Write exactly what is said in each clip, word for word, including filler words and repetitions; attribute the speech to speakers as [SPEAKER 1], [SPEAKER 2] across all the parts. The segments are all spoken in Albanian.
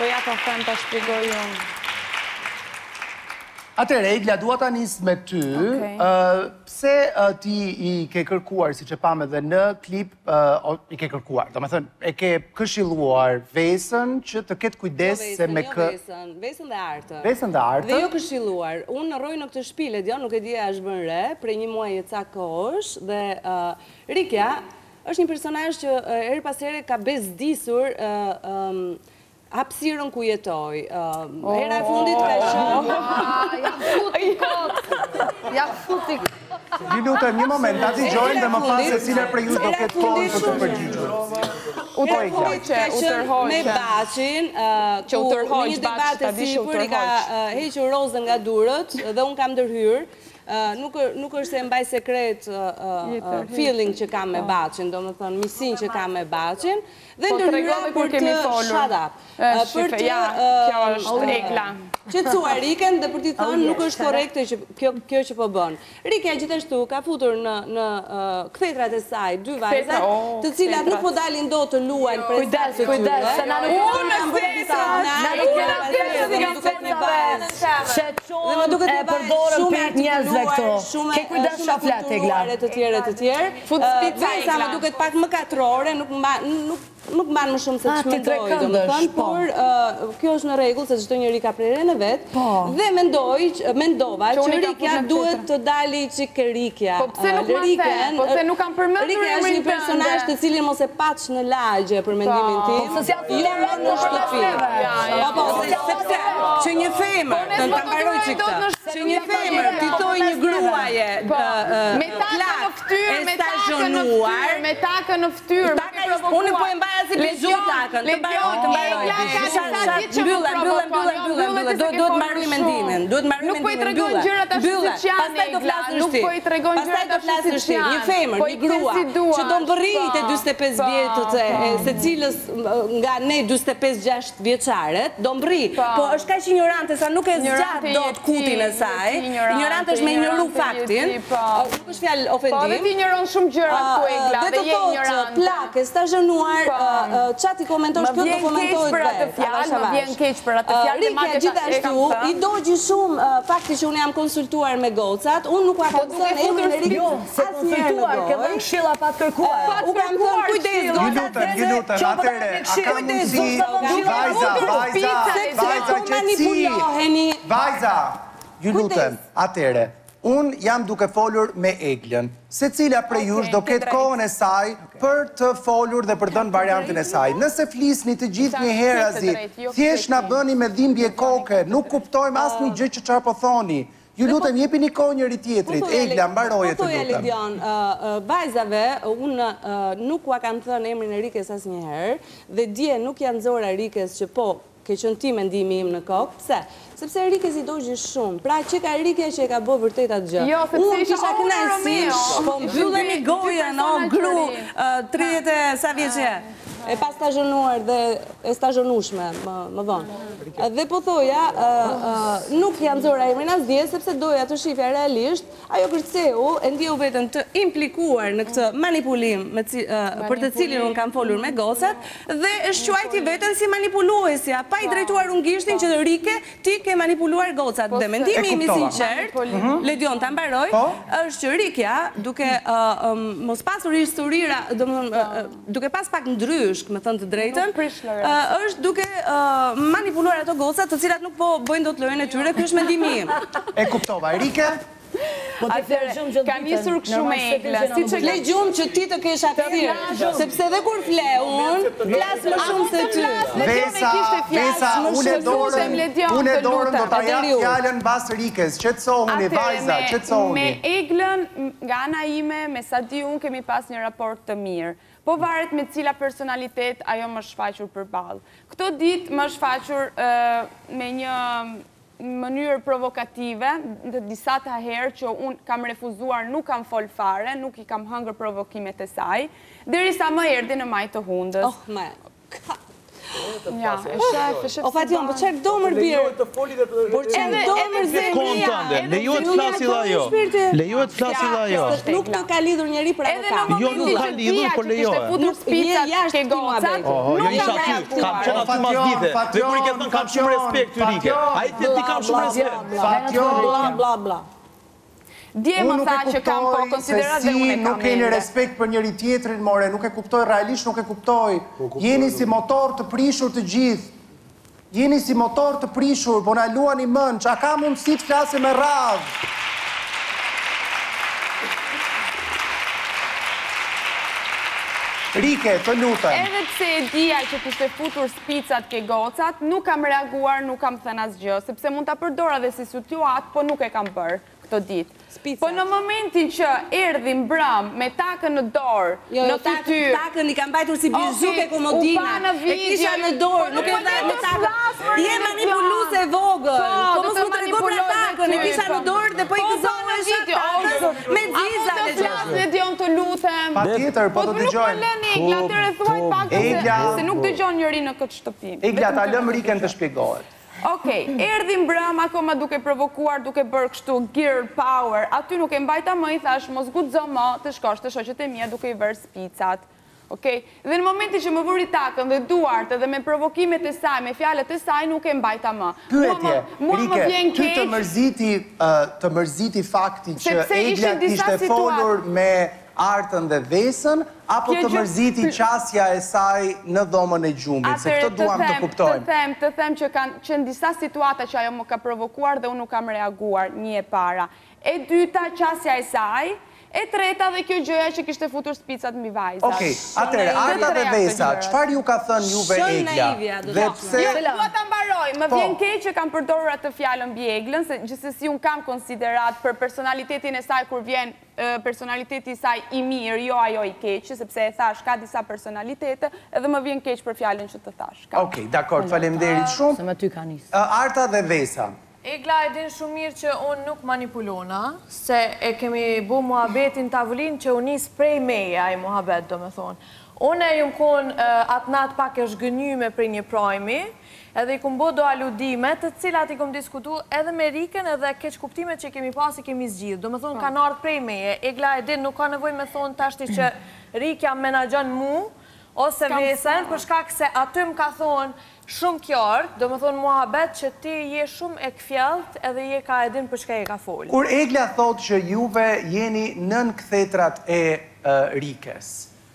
[SPEAKER 1] Po ja po them ta shpjegoj unë.
[SPEAKER 2] Atëre, Egla, dua ta nis me ty. Pse ti i ke kërkuar, si që pam edhe në klip, i ke kërkuar, do me thënë, e ke këshilluar Vesën që të ketë kujdes se me kë...
[SPEAKER 3] Jo Vesën, Vesën dhe Artën.
[SPEAKER 2] Vesën dhe Artën?
[SPEAKER 3] Dhe jo këshilluar. Unë rroj në këtë shtëpi, Ledion, nuk e di a është bën re, prej një muaj e ca kohësh, dhe Rikja është një personazh që eri pas here ka bezdisur hapësirën ku jetoj. Hera e fundit ka qenë...
[SPEAKER 1] Ja futi kot! Ja futi kot!
[SPEAKER 2] Një lutem, një moment, ta dëgjojmë dhe më pas se cila prej ju do ketë kohën për të përgjigjur.
[SPEAKER 1] U tërhoqe, u tërhoqe.
[SPEAKER 3] Me Baqin, ku në një debat e sipër i ka hequr rozën nga durët dhe unë kam ndërhyrë. Nuk është e mbaj sekret feeling që kam me Baqin, do më thënë misin që kam me Baqin, dhe ndërhyra për të shut up. Për të
[SPEAKER 1] kjo është Egla.
[SPEAKER 3] Që të cua Riken dhe për t'i thënë nuk është korekte kjo që po bënë. Rike gjithashtu ka futur në këthetrat e saj dy vajzat, të cilat nuk po dalin do të luajnë për
[SPEAKER 1] Kujdes, kujdes, se na nuk
[SPEAKER 3] unë në fesa, na nuk kena fesa dhe më duket me bajnë.
[SPEAKER 4] Që qonë e përdorën për njëzve këto. Ke kujdes qa flet, Egla.
[SPEAKER 3] Të tjere, të tjere. Vesa më duket pak më katrore, nuk nuk mbanë më shumë se të shmendoj, do më thënë, por kjo është në regull, se çdo njëri ka prerën e vetë, dhe mendova që Rikja duhet të dali që ke Rikja.
[SPEAKER 1] Po pse nuk ma the, po pse nuk kam përmendur
[SPEAKER 3] Rikja është një personazh të cilin mos e patsh në lagje për mendimin tim, jo më në shtëpi. Po, sepse që një femër, të të mbaroj që këta, që një femër të toj një gruaje plak e stajonuar,
[SPEAKER 1] me takën në ftyrë,
[SPEAKER 3] unë po e mbaja si bizhu takën, të mbaroj, të mbaroj. Mbylla, mbylla, mbylla, mbylla, duhet marruj mendimin, duhet marruj mendimin,
[SPEAKER 1] nuk po i tregon gjërat ashtu siç janë, Egla, nuk po i tregon gjërat ashtu siç janë.
[SPEAKER 3] Një femër, një grua, që do mbërrit e dyzet e pesë vjetët, se cilës nga ne dyzet e pesë gjashtë vjeçaret, do mbërrit, po është kaq ignorante sa nuk e zgjat dot kutin e saj, ignorante është me ignoru faktin, nuk është fjalë ofendiv.
[SPEAKER 1] Po, dhe ti ignoron shumë gjëra këtu, Egla, dhe je ignorante.
[SPEAKER 3] Plak, e stazhonuar, çati komentosh kjo do komentohet vetë.
[SPEAKER 1] Më vjen keq për atë fjalë.
[SPEAKER 3] Rikja gjithashtu, i dogji shumë fakti që unë jam konsultuar me gocat, unë nuk ka thënë emrin e Rikës.
[SPEAKER 4] Se konsultuar, ke dhënë këshilla pa të kërkuar.
[SPEAKER 3] U kam thënë kujdes
[SPEAKER 2] Ju lutem, ju lutem, atëre, a ka mundësi, vajza, vajza, vajza, qetësi, vajza, ju lutem, atëre, unë jam duke folur me Eglën, se cila prej jush do ketë kohën e saj për të folur dhe për dënë variantin e saj. Nëse flisni të gjithë një herë azi, thjesht na bëni me dhimbje koke, nuk kuptojmë asë një gjë që çfarë po thoni. Ju lutem, jepi një kohë njëri tjetrit. Egla, mbaroje të lutem.
[SPEAKER 3] Ledion, vajzave, unë nuk ua kam thënë emrin e Rikes asë një herë, dhe dje nuk janë zora Rikes që po, ke qënë ti mendimi im në kokë, pse? Sepse Rikes i dojgjë shumë, pra që ka Rike që e ka bo vërtet atë gjë.
[SPEAKER 1] Jo, sepse
[SPEAKER 3] isha kënaqësi, po mbyllën i gojën, o gru, tridhjetë e sa vjeqe. E pas stazhonuar dhe e stazhonushme, më vonë. Dhe po thoja, nuk janë zora emrin as dje, sepse doja të shifja realisht, ajo kërceu e ndjeu veten të implikuar në këtë manipulim për të cilin unë kam folur me gocat, dhe e shquajti veten si manipuluesja, pa i drejtuar unë gishtin që Rike, ti ke manipuluar gocat. Dhe mendimi imi sinqert, Ledion ta mbaroj, është që Rikja, duke mos pasur historira, duke pas pak ndrysh, me thënë të drejtën, është duke manipuluar ato gocat të cilat nuk po bëjnë do të lojën e tyre, kjo është mendimi im.
[SPEAKER 2] E kuptova, Rike?
[SPEAKER 1] Ka njësur këshu me Egla.
[SPEAKER 3] Le gjumë që ti të kesh hapësirë, sepse dhe kur fle unë, flas më shumë se ty.
[SPEAKER 2] Vesa, Vesa, unë e dorën, unë e dorën do ta jap fjalën mbas Rikes. Qetësohuni, vajza, qetësohuni.
[SPEAKER 1] Me Eglën, nga ana ime, me sa di unë kemi pas një raport të mirë. Po varet me cila personalitet ajo më shfaqur për balë. Këto ditë më shfaqur me një mënyrë provokative, dhe disa të herë që unë kam refuzuar, nuk kam fol fare, nuk i kam hëngër provokimet e saj, derisa më erdhi në maj të hundës.
[SPEAKER 3] Oh, me, ka...
[SPEAKER 1] Ja, e shef, e shef.
[SPEAKER 3] O Fation, po çfarë do mër birë? Por çfarë do mër zemria?
[SPEAKER 5] Lejohet të flasi dhe ajo. Lejohet të flasi dhe ajo.
[SPEAKER 3] Nuk të ka lidhur njeri për avokat.
[SPEAKER 5] Jo, nuk ka lidhur, por lejohet.
[SPEAKER 1] Futur spicat ke gocat.
[SPEAKER 5] Jo, isha aty, kam qenë aty mas dite. Dhe kur i ke thënë kam shumë respekt ty Rike. A i të ti kam shumë respekt.
[SPEAKER 3] Bla, bla, bla.
[SPEAKER 1] Dje më tha që kam po konsiderat dhe unë e kam
[SPEAKER 2] nuk keni respekt për njëri tjetrin, more, nuk e kuptoj, realisht nuk e kuptoj. Jeni si motor të prishur të gjithë. Jeni si motor të prishur, po na luani mend, a ka mundësi të flasim me radhë? Rike, të lutem.
[SPEAKER 1] Edhe pse e dija që kishte futur spicat ke gocat, nuk kam reaguar, nuk kam thënë asgjë, sepse mund ta përdora dhe si situatë, po nuk e kam bërë këtë ditë. Po në momentin që erdhi mbrëm me takën në dorë, në fytyrë.
[SPEAKER 3] Takën i kam bajtur si bizhu ke komodina. E kisha në dorë, nuk e dhe me takën. Je manipuluse e vogël. Po mos më trego pra takën, e kisha në dorë dhe po i këzohë e shë takën me dziza
[SPEAKER 1] dhe gjë. A mund të flasë Dion të lutem?
[SPEAKER 2] Pa tjetër, po të dëgjojnë.
[SPEAKER 1] Po nuk më lën Egla, të rrethuaj pak se nuk dëgjon njëri në këtë shtëpi.
[SPEAKER 2] Egla, ta lëm Riken të shpjegohet.
[SPEAKER 1] Okej, erdhi mbrëm akoma duke provokuar, duke bërë kështu girl power, aty nuk e mbajta më, i thash, mos guxo më të shkosh të shoqet e mia duke i vërë spicat. Okej, dhe në momenti që më vëri takën dhe duart dhe me provokimet e saj, me fjalët e saj, nuk e mbajta më.
[SPEAKER 2] Pyetje, Rike, ty të mërziti, të mërziti fakti që Egla kishte folur me Artën dhe Vesën, apo të mërziti qasja e saj në dhomën e gjumit, se këtë duam të kuptojmë.
[SPEAKER 1] Të them, të them që kanë në disa situata që ajo më ka provokuar dhe unë nuk kam reaguar një e para. E dyta, qasja e saj, e treta dhe kjo gjëja që kishte futur spicat mbi vajzat.
[SPEAKER 2] Okej, atëre, Arta dhe Vesa, çfarë ju ka thënë juve Egla? Dhe pse...
[SPEAKER 1] Jo, dua ta mbaroj, më vjen keq që kam përdorur atë fjalën mbi Eglën, se gjithsesi unë kam konsiderat për personalitetin e saj kur vjen personaliteti i saj i mirë, jo ajo i keq, sepse e thash ka disa personalitete, edhe më vjen keq për fjalën që të thash.
[SPEAKER 2] Okej, dakor, faleminderit shumë.
[SPEAKER 4] Se më ty ka nisë.
[SPEAKER 2] Arta dhe Vesa.
[SPEAKER 6] Egla e din shumë mirë që unë nuk manipulona, se e kemi bu muhabetin tavulin që unë nisë prej meje a i muhabet, do me thonë. Unë e jumë konë atë natë pak e shgënyme për një projmi, edhe i kumë bo do aludime, të cilat i kumë diskutu edhe me Riken edhe keq kuptimet që kemi pas i kemi zgjidhë. Do me thonë, ka nardhë prej meje. Egla e din nuk ka nevoj me thonë tashti që Rikja menagjon mu, ose Vesen, për shkak se aty më ka thonë shumë kjartë, do më thonë muhabet që ti je shumë e këfjelt edhe je ka edin për shka e ka folë.
[SPEAKER 2] Kur Egla thot që juve jeni nën këthetrat e Rikes,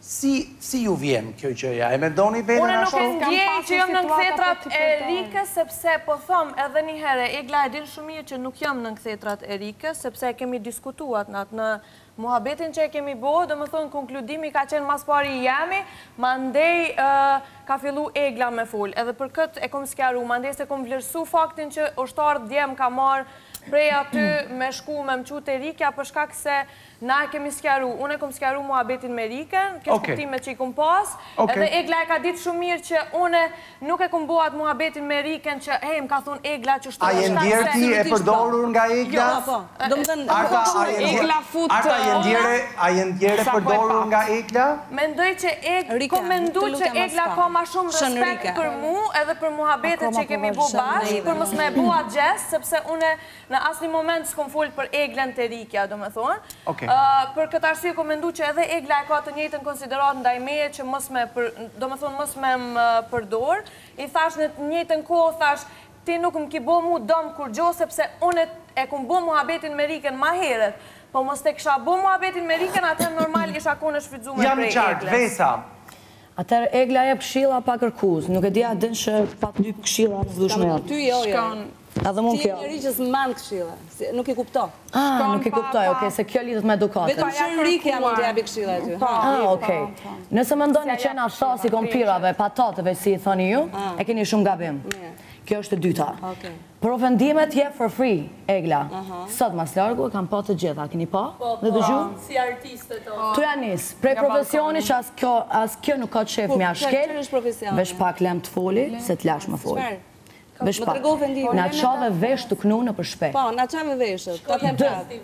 [SPEAKER 2] si ju vjen kjo gjëja? E me doni vetën ashtu?
[SPEAKER 6] Unë nuk e ndjej që jam nën këthetrat e Rikes, sepse po thom edhe një herë, Egla e din shumë mirë që nuk jam nën këthetrat e Rikes, sepse kemi diskutuat në atë në muhabetin që e kemi bo, do më thonë, konkludimi ka qenë mas pari i jemi, ma ndej ka fillu Egla me full. Edhe për këtë e kom skjaru, ma ndej se kom vlerësu faktin që ushtarë djem ka marë prej aty me shku me mqu të Rikja, për shkak se na e kemi skjaru. Unë e kom skjaru muhabetin me Riken, kesh kuptime që i kom pas, edhe Egla e ka ditë shumë mirë që une nuk e kom bo atë muhabetin me Riken që, hej, më ka thonë Egla që shtu...
[SPEAKER 2] A je ndjerë ti e përdorur nga Egla?
[SPEAKER 3] Jo, po, do më thënë...
[SPEAKER 1] Egla fut...
[SPEAKER 2] Arta, a je ndjerë e përdorur nga Egla?
[SPEAKER 6] Mendoj që Egla, kom mendu që Egla ka ma shumë respekt për mu, edhe për muhabetet që kemi bo bashkë, për mos me bo atë gjestë, sepse une në asni moment s'kom full për Eglen të Rikja, do me thonë. Për këtë arsye kom mendu që edhe Egla e ka të njëjtën konsiderat ndaj meje që mos me, do me thonë, mos me më përdor. I thash në njëjtën kohë, thash, ti nuk më ki bo mu dom kur gjo, sepse unë e kum bo muhabetin me Riken ma heret. Po mos te kisha bo muhabetin me Riken, atë normal isha kone shfridzume prej Egles.
[SPEAKER 2] Jam qartë, Vesa.
[SPEAKER 4] Atër Egla e këshilla pa kërkuz, nuk e dija din që pa të dy këshilla në zdushme jatë.
[SPEAKER 3] Ty jo, jo.
[SPEAKER 4] Edhe mund
[SPEAKER 3] Ti
[SPEAKER 4] kjo.
[SPEAKER 3] e njëri që s'man këshilla, nuk i kupto.
[SPEAKER 4] Ah, nuk i kuptoj, okej, se kjo lidhët me edukatën.
[SPEAKER 3] Vetëm që Rikja mund të jabi këshilla e ty.
[SPEAKER 4] Ah, okej. Nëse më ndoni qena sasi kompirave, patatëve, si i thoni ju, e keni shumë gabim. Kjo është e dyta. Për ofendimet je for free, Egla. Sot mas largu e kam pa të gjitha, keni pa? Dhe dëgju?
[SPEAKER 6] Si artiste to.
[SPEAKER 4] Tu janë nis, prej profesioni që as kjo nuk ka të shef mja shkel, vesh pak lem të foli, se të lash më foli. Vesh pak, na qave vesh të knu në për shpe.
[SPEAKER 3] Po, na qave veshët, ta them qatë.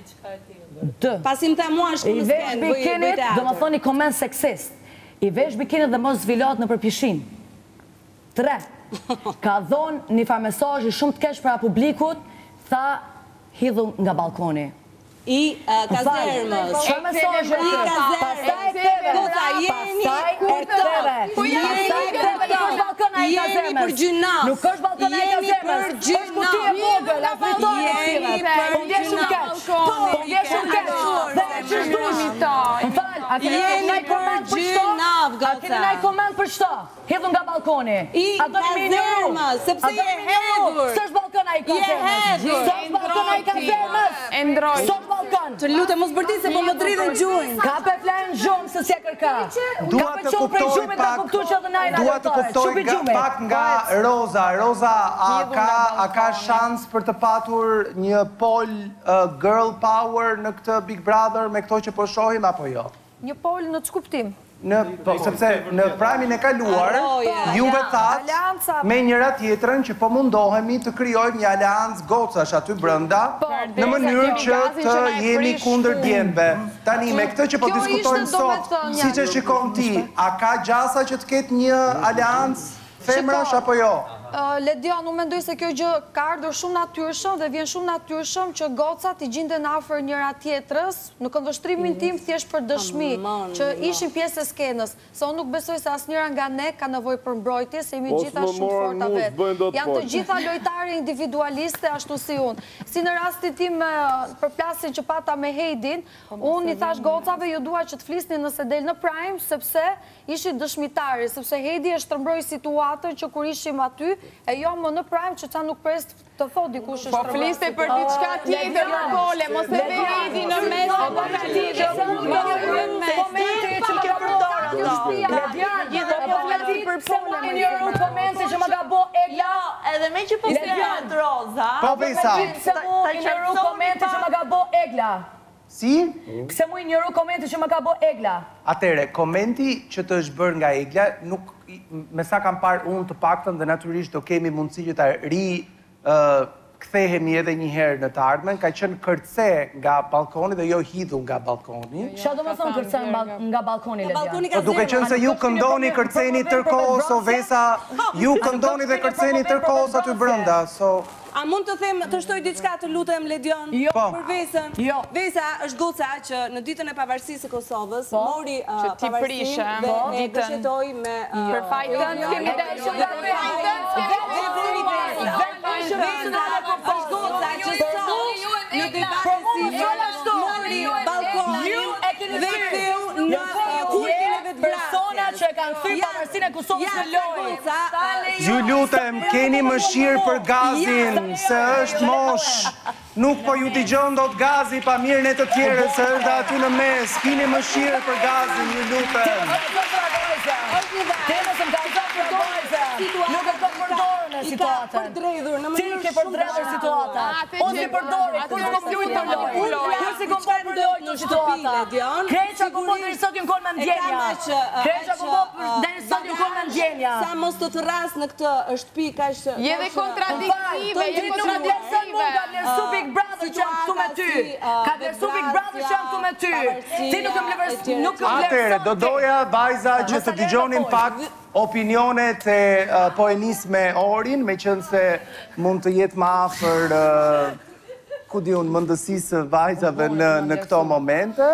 [SPEAKER 4] Dë.
[SPEAKER 3] Pasim ta mua shku
[SPEAKER 4] I
[SPEAKER 3] në
[SPEAKER 4] vesh
[SPEAKER 3] skenë, bëj
[SPEAKER 4] bikinit,
[SPEAKER 3] teatr.
[SPEAKER 4] do më thoni komen seksist. I vesh bikinit dhe mos zvilat në për pishin. Tre, ka dhonë një farë mesazhi shumë të keq para publikut, tha hidhu nga balkoni.
[SPEAKER 3] I kazermës.
[SPEAKER 4] Qa mesazhe
[SPEAKER 3] I kazermës.
[SPEAKER 4] Pastaj teve.
[SPEAKER 3] Gota, jeni
[SPEAKER 4] Pastaj teve.
[SPEAKER 3] Jeni për gjynaf.
[SPEAKER 4] Nuk është balkona e kazermës.
[SPEAKER 3] Jeni për gjynaf.
[SPEAKER 4] Është kuti e vogël, afritohet e
[SPEAKER 3] Jeni
[SPEAKER 4] cilat.
[SPEAKER 3] për
[SPEAKER 4] Po vjen shumë keq. Po vjen shumë keq. Dhe që shdush. M'fal, a keni
[SPEAKER 3] Jeni
[SPEAKER 4] ndaj koment
[SPEAKER 3] për
[SPEAKER 4] për
[SPEAKER 3] gjynaf,
[SPEAKER 4] çto? A keni ndaj koment për çto? Hidhu nga balkoni.
[SPEAKER 3] I kazermës, sepse je hedhur.
[SPEAKER 4] S'është balkona i kazermës. S'është balkona i kazermës.
[SPEAKER 1] E ndroj.
[SPEAKER 4] S'është balkon.
[SPEAKER 3] Të lutem mos bërti se po më dridhen gjuhën.
[SPEAKER 4] Ka pe flenë gjumë se s'ja kërka.
[SPEAKER 2] Dua
[SPEAKER 4] Ka
[SPEAKER 2] të
[SPEAKER 4] pe qonë prej
[SPEAKER 2] kuptoj
[SPEAKER 4] gjumit ka
[SPEAKER 2] pak,
[SPEAKER 4] kuptu që dhe najna
[SPEAKER 2] dua të
[SPEAKER 4] lëtore.
[SPEAKER 2] kuptoj
[SPEAKER 4] Shupi
[SPEAKER 2] nga-
[SPEAKER 4] gjumit.
[SPEAKER 2] pak nga Roza. Roza, a ka, a ka shans për të patur një pol uh, girl power në këtë Big Brother me këto që po shohim apo jo?
[SPEAKER 6] Një pol në ç'kuptim?
[SPEAKER 2] Në, po, sepse në primin e kaluar,
[SPEAKER 3] Arroja,
[SPEAKER 2] juve
[SPEAKER 6] Alianca.
[SPEAKER 2] thatë me njëra tjetrën që po mundohemi të krijojmë një aleancë gocash aty brenda, në mënyrë që të jemi kundër djembe. Tani, me këtë që po
[SPEAKER 6] Kjo
[SPEAKER 2] diskutojmë
[SPEAKER 6] ishte,
[SPEAKER 2] sot,
[SPEAKER 6] domethënë,
[SPEAKER 2] si që
[SPEAKER 6] ja,
[SPEAKER 2] shikon ti, a ka gjasa që të ketë një aleancë femrash
[SPEAKER 6] Shiko,
[SPEAKER 2] apo jo?
[SPEAKER 6] Uh, Ledion, unë mendoj se kjo gjë ka ardhur shumë natyrshëm dhe vjen shumë natyrshëm që gocat i gjinden afër njëra tjetrës, në këndvështrimin tim thjesht për dëshmi, që ishin pjesë e skenës. Se unë nuk besoj se asnjëra nga ne ka nevojë për mbrojtje, se jemi gjitha shumë të forta vetë. Janë të gjitha lojtare individualiste ashtu si unë. Si në rastin tim për plasin që pata me Heidin, unë i thash gocave ju dua që të flisni nëse del në Prime, sepse ishi dëshmitari, sepse Heidi e shtrëmbroi situatën që kur ishim aty, e jo më në Prime që qa nuk pres të thot dikush është
[SPEAKER 1] Po fliste për diçka tjetër në pole, mos e ve Heidi në mes, o po ka tjetër.
[SPEAKER 4] Komente që ke përdorë ato. Ledian, gjithë po fleti për pole. Më njëru komente që më ka bo Egla.
[SPEAKER 7] Edhe me që po flet Roza.
[SPEAKER 2] Po Vesa.
[SPEAKER 4] Pse mu i njëru komente që më ka bo Egla.
[SPEAKER 2] Si?
[SPEAKER 4] Pse mu i njëru komente që më ka bo Egla.
[SPEAKER 2] Atere, komenti që të është bërë nga Egla, nuk, me sa kam parë unë të paktën dhe natyrisht do kemi mundësi që ta ri uh, kthehemi edhe një herë në të ardhmen, ka qenë kërce nga balkoni dhe jo hidhu nga balkoni.
[SPEAKER 4] Qa do më thonë kërce nga balkoni, Ledian?
[SPEAKER 2] Po duke qenë se ju këndoni kërceni tërkohës, o Vesa, ju këndoni dhe kërceni tërkohës aty brenda, so...
[SPEAKER 3] A mund të them, të shtoj diçka të lutem Ledion?
[SPEAKER 4] Jo.
[SPEAKER 3] Për Vesën.
[SPEAKER 4] Jo.
[SPEAKER 3] Vesa është goca që në ditën e pavarësisë së Kosovës mori pavarësinë dhe e bështetoi me
[SPEAKER 1] Për fajtën, kemi dhe shumë dhe fajtën.
[SPEAKER 3] Vesa është goca që sot në debatin mori balkonin dhe ktheu në kultin e vetë
[SPEAKER 4] persona që e kanë thyr pavarësinë e Kosovës në lojë.
[SPEAKER 2] Ju lutem, keni mëshirë për Gazin, se është mosh. Nuk po ju digjon do të Gazi pa mirën e të tjere, se është dhe aty në mes. Keni mëshirë për Gazin, ju lutem.
[SPEAKER 4] Temës më ka zëtë për dojze. Nuk e ka përdorë në situatën. Ti ke përdredhur situatën. O si përdori, kur s'ko përdojnë në lojë. Kur si kom përdojnë në situatën. Kreqa ku po dhe sot ju në konë me ndjenja. Kreqa ku po dhe sot ju në konë me ndjenja.
[SPEAKER 3] Sa mos të të ras në këtë shtëpi ka shë...
[SPEAKER 1] Je dhe kontradiktive, je kontradiktive.
[SPEAKER 4] Ka vlerësu Big Brother që janë këtu me ty. Ka vlerësu Big Brother që janë këtu me ty. Ti nuk e vlerësu, nuk e vlerësu.
[SPEAKER 2] Atere, do doja, vajza, që të digjonin pak opinionet e poenis me Orin, me qënë se mund të jetë ma afer, ku di unë, mëndësisë vajzave në këto momente.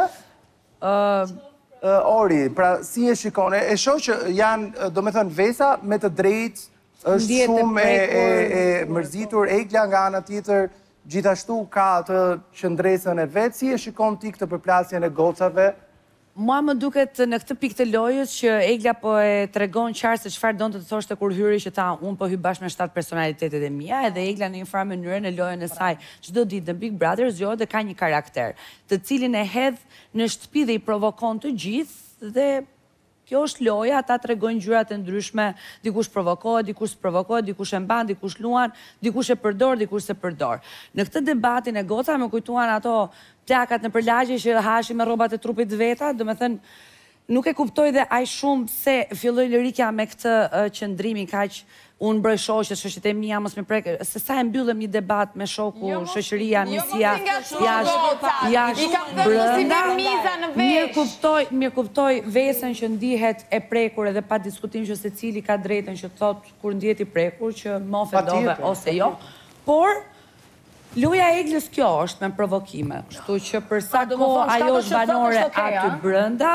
[SPEAKER 2] Ori, pra, si e shikone, e shoh që janë, do me thënë, Vesa me të drejt, është shumë e mërzitur, Egla nga ana tjetër, gjithashtu ka të qëndresën e vetë, si e shikon ti këtë përplasjen e gocave?
[SPEAKER 8] Mua më duket në këtë pikë të lojës që Egla po e tregon qartë se çfarë donte të thoshte kur hyri që ta unë po hy bashkë me shtatë personalitetet e mia, edhe Egla në një farë mënyrë në lojën e saj çdo ditë në Big Brother zgjohet dhe ka një karakter, të cilin e hedh në shtëpi dhe i provokon të gjithë dhe kjo është loja, ata tregojnë gjyrat e ndryshme, dikush provokohet, dikush provokohet, dikush e mban, dikush luan, dikush e përdor, dikush se përdor. Në këtë debatin e gocave më kujtuan ato plakat në përlagje që hashin me rrobat e trupit veta, do me thënë, nuk e kuptoj dhe aj shumë se filloj Lirika me këtë qëndrimin kaq unë broj shoqe, shoqet e mia, mos me prek, se sa e mbyllëm një debat me shoku, shoqëria, misia, jashtë, brënda, mirë kuptoj, mirë kuptoj vesën që ndihet e prekur edhe pa diskutim që se cili ka drejtën që thot kur ndihet i prekur që më ofendove ose jo, por luja e Eglës kjo është me provokime, kështu që për sa kohë ajo është banore aty brënda,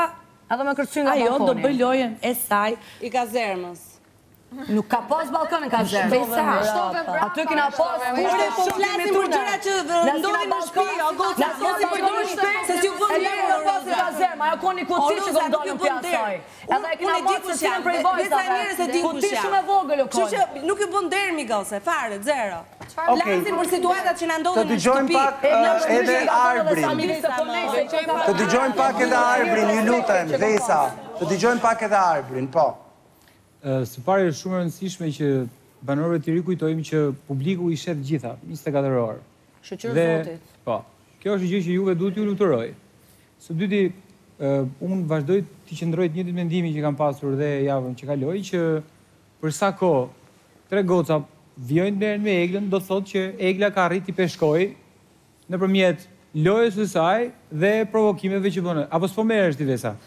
[SPEAKER 8] ajo do bëj lojën e saj
[SPEAKER 3] i kazermës.
[SPEAKER 4] Nuk ka pas balkonin ka zërë.
[SPEAKER 8] Besa.
[SPEAKER 4] Aty kina pas...
[SPEAKER 3] Kushte po flasim për gjëra që ndodhin në shtëpi, o goca, mos i përdorni se si u bën mirë
[SPEAKER 4] në pas ka zërë, ma jo koni kuti që këmë dolin pjasaj. Edhe e kina marë që sinën prej vojtave. Kuti shumë e vogël u koni.
[SPEAKER 3] Kështu që nuk ju bën derë, Migose, fare, zero. Flasim për situatat që na ndodhin në shtëpi.
[SPEAKER 2] Të dëgjojmë pak edhe Arbrin. Të dëgjojmë pak edhe Arbrin, ju lutem, Vesa. Të dëgjojmë pak edhe Arbrin, po.
[SPEAKER 9] Së pare është shumë e rëndësishme që banorëve të rikujtojmë që publiku i shet gjitha, njëzet e katër orë.
[SPEAKER 4] Shëqyrë zotit.
[SPEAKER 9] Po, kjo është gjë që juve duhet ju lutëroj. Së dyti, unë vazhdoj të qëndroj të njëjtin mendimi që kam pasur dhe javën që kaloj, që për sa kohë tre goca vjojnë merren me Eglën, do thotë që Egla ka arrit i peshkoj nëpërmjet lojës së saj dhe provokimeve që bënë. Apo s'po merresh ti Vesa?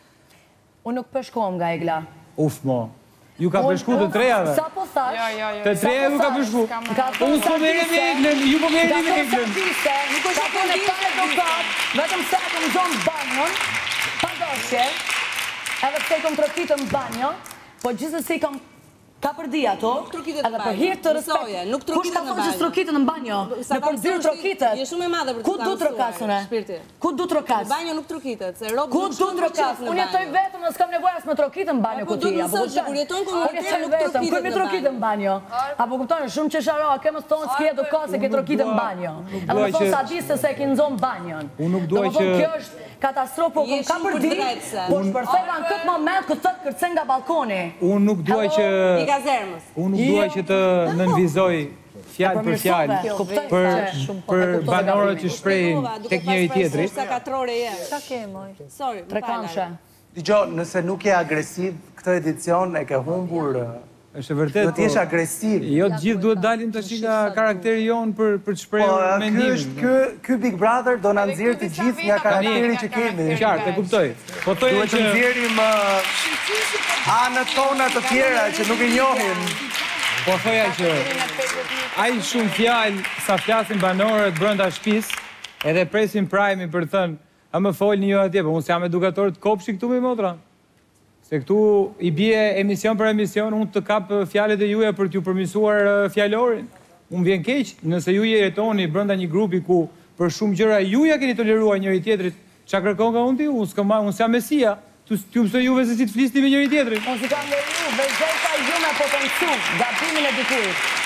[SPEAKER 4] Unë nuk peshkohem nga Egla.
[SPEAKER 9] Uf, mo. Ju ka përshku të trejave?
[SPEAKER 4] Sa po thash?
[SPEAKER 9] Të treja ju ka përshku? Unë s'po mere me Eglën, ju po mere me Eglën.
[SPEAKER 4] Nuk është po në pare do gatë, vetëm se e kom zonë banjon, pa doshje, edhe se i kom trokitën banjo, po gjithës i kom ka përdi ato, edhe për hirtë të respekt. Kush ka thonë që s'trokitën në banjo? Në për dyrë trokitët?
[SPEAKER 3] Je shumë e madhe për të
[SPEAKER 4] Ku du trokasën e? Ku du trokasë?
[SPEAKER 3] Banjo nuk trokitët, se robë
[SPEAKER 4] Ku
[SPEAKER 3] nuk
[SPEAKER 4] du
[SPEAKER 3] shumë
[SPEAKER 4] trokasë? Unë jetoj vetëm, në s'kam nevoj as me trokitën në banjo këti.
[SPEAKER 3] Po du nësot që kur jetojnë komunitet nuk trokitët
[SPEAKER 4] Kër mi trokitën në banjo? Apo kuptojnë, shumë që sharoa, ke më thonë s'ki edukasë e ke trokitën në banjo. Edhe më thonë sa disë se ke nëzonë banjon.
[SPEAKER 9] Unë nuk duaj që...
[SPEAKER 4] Kjo është katastrofë, po ka përdi, po shpërthova në këtë moment këtë thëtë kërcen nga balkoni.
[SPEAKER 9] Unë nuk duaj që...
[SPEAKER 3] I kazermës.
[SPEAKER 9] Unë nuk duaj që të nënvizoj fjalë për fjalë për banorët që shprehin tek njëri tjetri.
[SPEAKER 3] Sa katrore je.
[SPEAKER 6] Sa ke, moj?
[SPEAKER 3] Sorry, më
[SPEAKER 4] Trekanshe.
[SPEAKER 2] Digjo, nëse nuk je agresiv, këtë edicion e ke humbur...
[SPEAKER 9] Është e vërtet,
[SPEAKER 2] do t'jesh agresiv.
[SPEAKER 9] Jo të gjithë duhet dalin të shi nga karakteri jonë për të shprehur mendimin.
[SPEAKER 2] Ky Big Brother do na nxjerrë të gjithë nga karakteri që kemi.
[SPEAKER 9] Qartë, e kuptoj. Po thojë
[SPEAKER 2] që... Duhet të nxjerrim anët tona të tjera që nuk i njohim.
[SPEAKER 9] Po thoja që ai shumë fjalë sa flasin banorët brenda shtëpisë, edhe presin Prime për të thënë, a më folni ju atje, po unë jam edukator të kopshi këtu me motra. Se këtu i bie emision për emision, unë të kap fjalët e juja për t'ju përmirësuar fjalorin. Unë vjen keq, nëse ju jetoni brenda një grupi ku për shumë gjëra juja keni toleruar njëri tjetrit, çka kërkon nga unë ti? Unë s'kam, unë jam mesia. T'ju mësoj juve se si të flisni me njëri tjetrin.
[SPEAKER 4] Unë si kam dhe ju, vëzheta ju me potencu, gabimin e dikurit.